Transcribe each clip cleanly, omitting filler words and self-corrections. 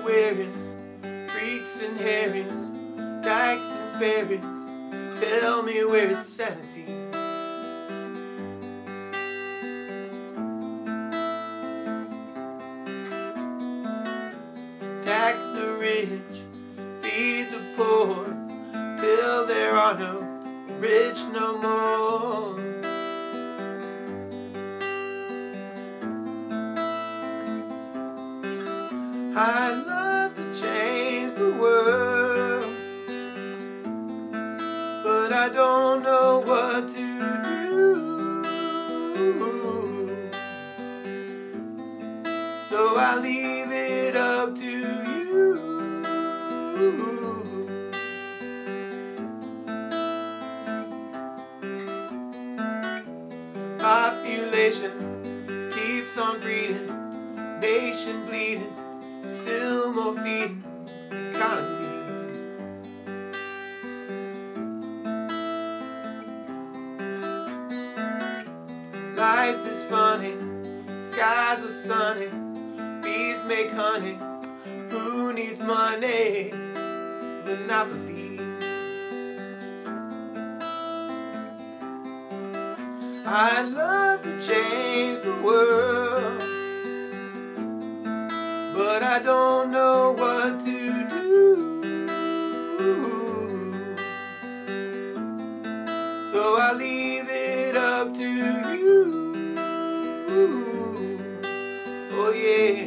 where it's freaks and Harrys, dykes and fairies. Tell me where's sanity? Tax the rich, feed the poor, till there are no rich no more. I love to change the world, but I don't know what to do. So I leave it up to you. Population keeps on breeding, nation bleeding, still more feeding economy. Life is funny, skies are sunny, bees make honey. Who needs money? Monopoly. I love to change the world, but I don't know what to do. So I leave it up to you. Oh yeah.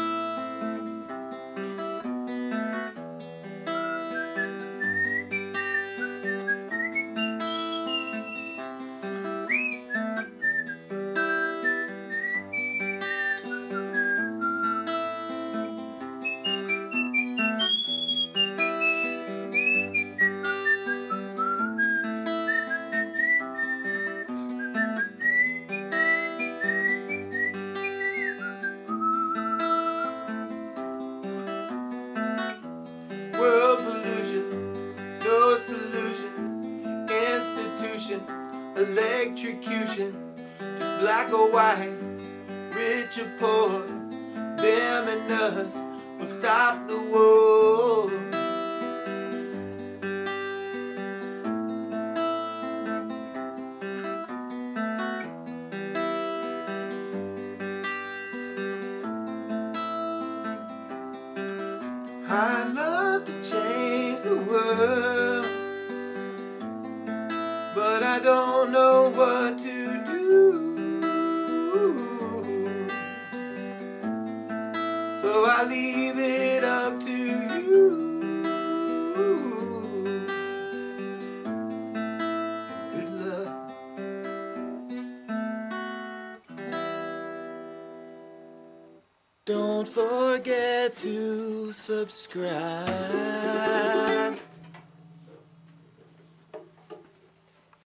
World pollution, no solution. Institution, electrocution. Just black or white, rich or poor. Them and us will stop the war. I love to change the world, but I don't know what to do. So I leave it up to you. Good luck. Don't forget to subscribe.